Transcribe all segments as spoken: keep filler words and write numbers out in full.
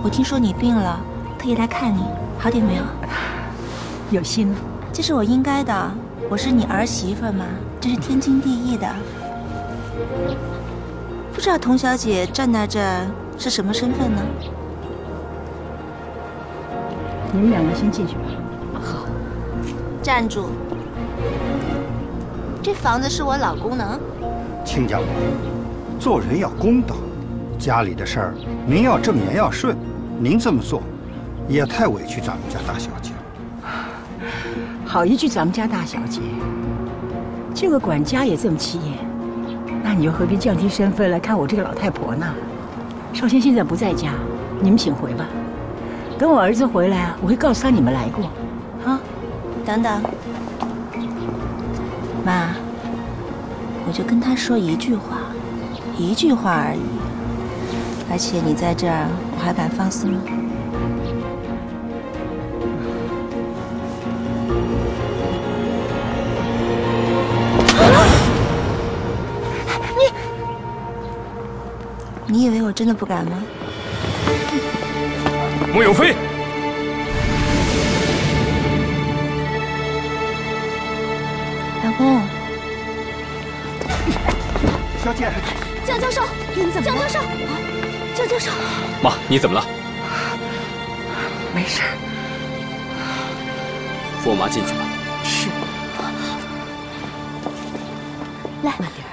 我听说你病了，特意来看你，好点没有？ 有心了。 这是我应该的，我是你儿媳妇嘛，这是天经地义的。不知道童小姐站在这儿是什么身份呢？ 你们两个先进去吧。 好，站住！这房子是我老公的。 亲家母，做人要公道，家里的事儿您要正言要顺，您这么做也太委屈咱们家大小姐了。 好一句咱们家大小姐，这个管家也这么气焰，那你又何必降低身份来看我这个老太婆呢？少谦现在不在家，你们请回吧。等我儿子回来啊，我会告诉他你们来过。啊， 等等，妈，我就跟他说一句话，一句话而已。而且你在这儿，我还敢放肆吗？你以为我真的不敢吗？ 莫有飞， 老公， 小姐， 江教授，你怎么了？江教授，江教授， 妈，你怎么了？ 没事。 扶我妈进去吧。 是。 来， 慢点。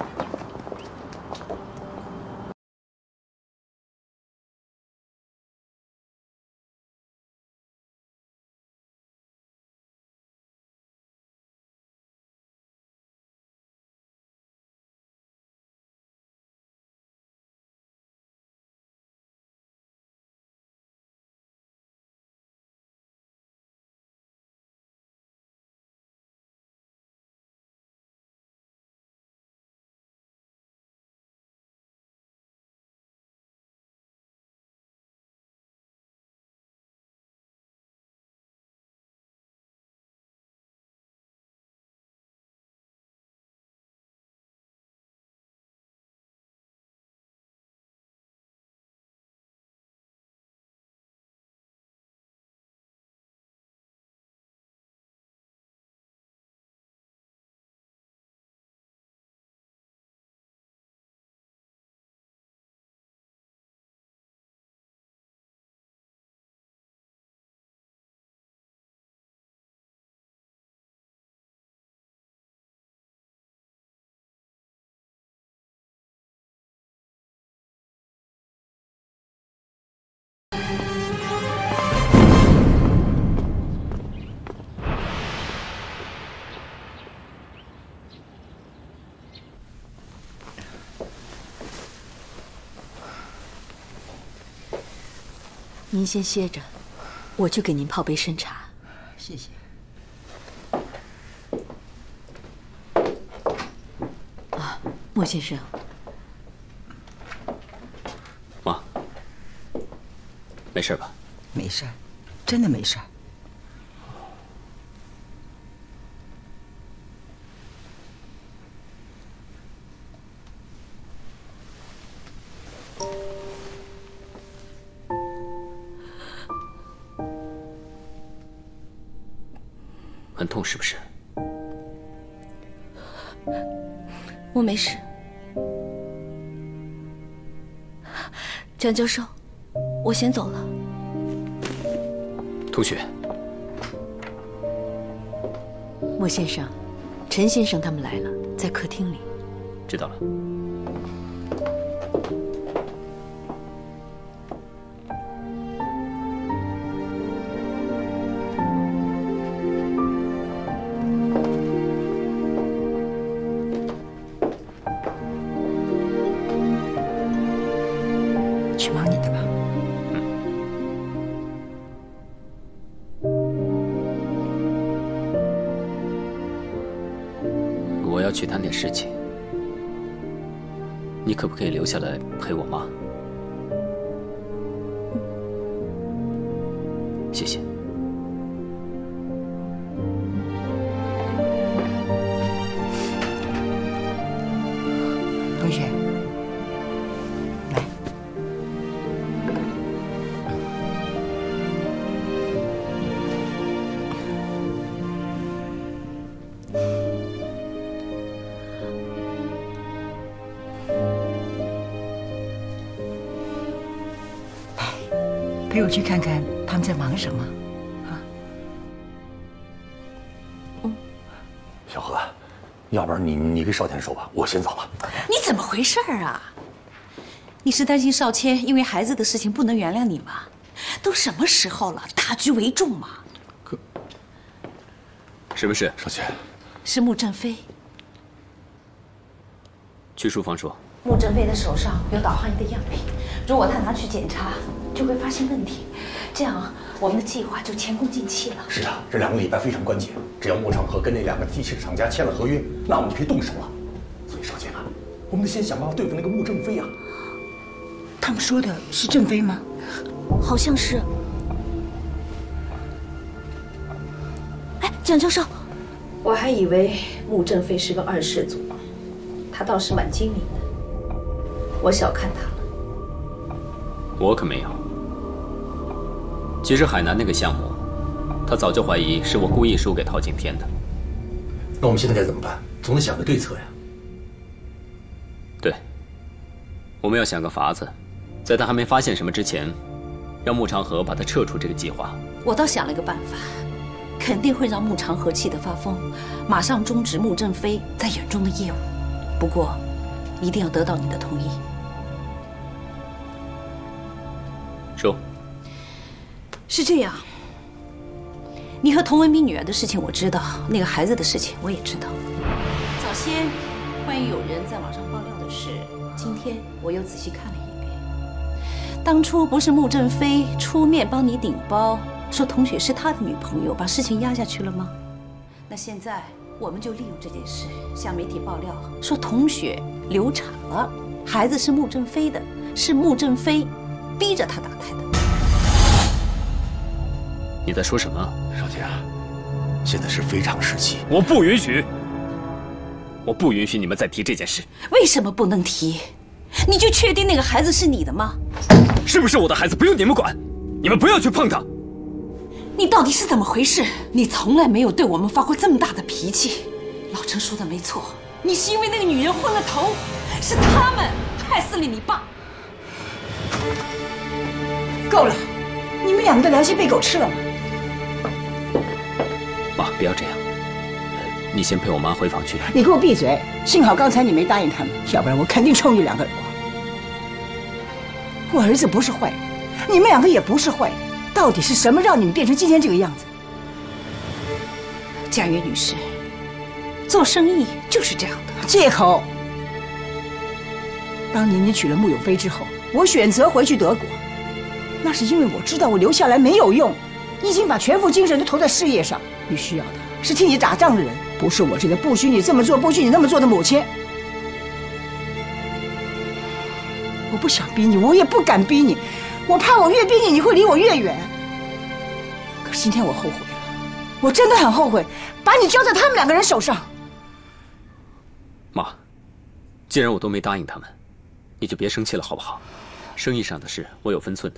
您先歇着，我去给您泡杯参茶。 谢谢。 啊，莫先生。 妈，没事吧？ 没事，真的没事。 很痛是不是？ 我没事。江教授，我先走了。 同学， 莫先生，陈先生他们来了，在客厅里。 知道了。 去忙你的吧。 我要去谈点事情，你可不可以留下来陪我妈？谢谢。 同学，来。 陪我去看看他们在忙什么，啊？ 嗯。小何，要不然你你跟少谦说吧，我先走了。 你怎么回事啊？你是担心少谦因为孩子的事情不能原谅你吗？都什么时候了，大局为重嘛。 可， 什么事？ 少谦， 是穆振飞。 去书房说。 穆振飞的手上有导航仪的样品，如果他拿去检查，就会发现问题，这样我们的计划就前功尽弃了。 是啊，这两个礼拜非常关键，只要穆长河跟那两个机器厂家签了合约，那我们就可以动手了。所以少谦啊，我们得先想办法对付那个穆振飞啊。 他们说的是振飞吗？ 好像是。哎，蒋教授， 我还以为穆振飞是个二世祖，他倒是蛮精明的，我小看他了。 我可没有。其实海南那个项目，他早就怀疑是我故意输给陶景天的。 那我们现在该怎么办？总得想个对策呀。 对，我们要想个法子，在他还没发现什么之前，让穆长河把他撤出这个计划。 我倒想了个办法，肯定会让穆长河气得发疯，马上终止穆振飞在远中的业务。不过，一定要得到你的同意。 说。 是这样，你和童文斌女儿的事情我知道，那个孩子的事情我也知道。早先关于有人在网上爆料的事，今天我又仔细看了一遍。当初不是穆振飞出面帮你顶包，说童雪是他的女朋友，把事情压下去了吗？那现在我们就利用这件事向媒体爆料，说童雪流产了，孩子是穆振飞的，是穆振飞逼着他打胎的。 你在说什么？ 少谦啊，现在是非常时期， 我不允许，我不允许你们再提这件事。 为什么不能提？你就确定那个孩子是你的吗？ 是不是我的孩子不用你们管，你们不要去碰他。 你到底是怎么回事？你从来没有对我们发过这么大的脾气。老陈说的没错，你是因为那个女人昏了头，是他们害死了你爸。 够了，你们两个的良心被狗吃了吗？ 妈，不要这样，你先陪我妈回房去。 你给我闭嘴！幸好刚才你没答应他们，要不然我肯定抽你两个耳光。我儿子不是坏人，你们两个也不是坏人，到底是什么让你们变成今天这个样子？ 贾月女士，做生意就是这样的。 借口。当年你娶了穆永飞之后，我选择回去德国，那是因为我知道我留下来没有用，你已经把全副精神都投在事业上。你需要的是替你打仗的人，不是我这个不许你这么做、不许你那么做的母亲。我不想逼你，我也不敢逼你，我怕我越逼你，你会离我越远。可是今天我后悔了，我真的很后悔，把你交在他们两个人手上。 妈，既然我都没答应他们，你就别生气了，好不好？生意上的事我有分寸的，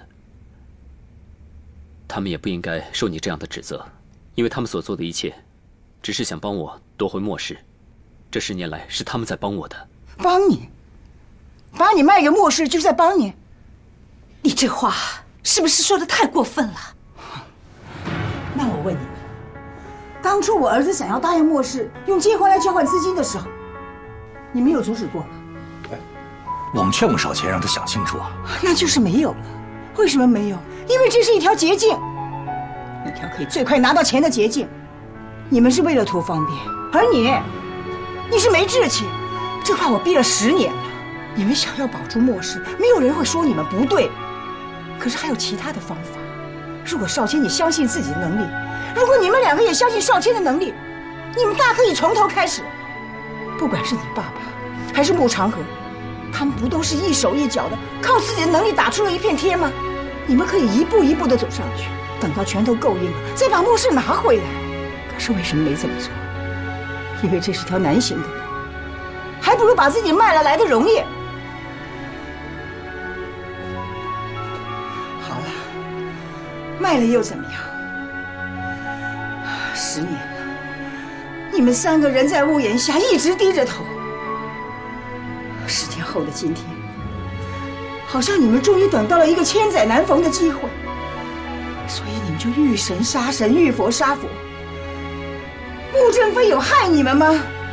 他们也不应该受你这样的指责，因为他们所做的一切，只是想帮我夺回莫氏。这十年来是他们在帮我的。 帮你？把你卖给莫氏就是在帮你？ 你这话是不是说的太过分了？ 那我问你们，当初我儿子想要答应莫氏用结婚来交换资金的时候，你们有阻止过吗？ 我们劝过少谦，让他想清楚啊。 那就是没有了。为什么没有？因为这是一条捷径，一条可以最快拿到钱的捷径。你们是为了图方便，而你，你是没志气。这话我逼了十年了。你们想要保住莫氏，没有人会说你们不对。可是还有其他的方法。如果少谦你相信自己的能力，如果你们两个也相信少谦的能力，你们大可以从头开始。不管是你爸爸还是穆长河，他们不都是一手一脚的靠自己的能力打出了一片天吗？你们可以一步一步的走上去，等到拳头够硬了，再把莫氏拿回来。可是为什么没这么做？因为这是条难行的路，还不如把自己卖了来的容易。好了，卖了又怎么样？十年了，你们三个人在屋檐下一直低着头。十年后的今天，好像你们终于等到了一个千载难逢的机会， 所以你们就遇神杀神，遇佛杀佛。穆正飞有害你们吗？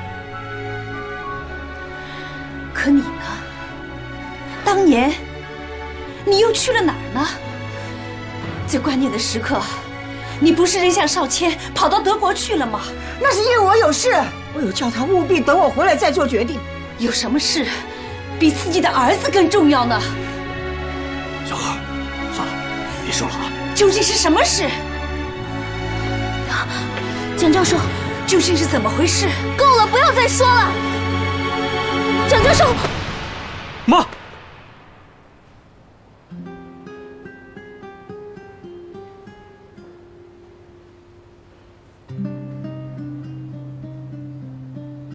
可你呢？当年你又去了哪儿呢？最关键的时刻，你不是扔下少谦跑到德国去了吗？ 那是因为我有事，我有叫他务必等我回来再做决定。 有什么事比自己的儿子更重要呢？ 小何，算了，别说了啊。 究竟是什么事？ 蒋教授， 究竟是怎么回事？ 够了，不要再说了。蒋教授， 妈。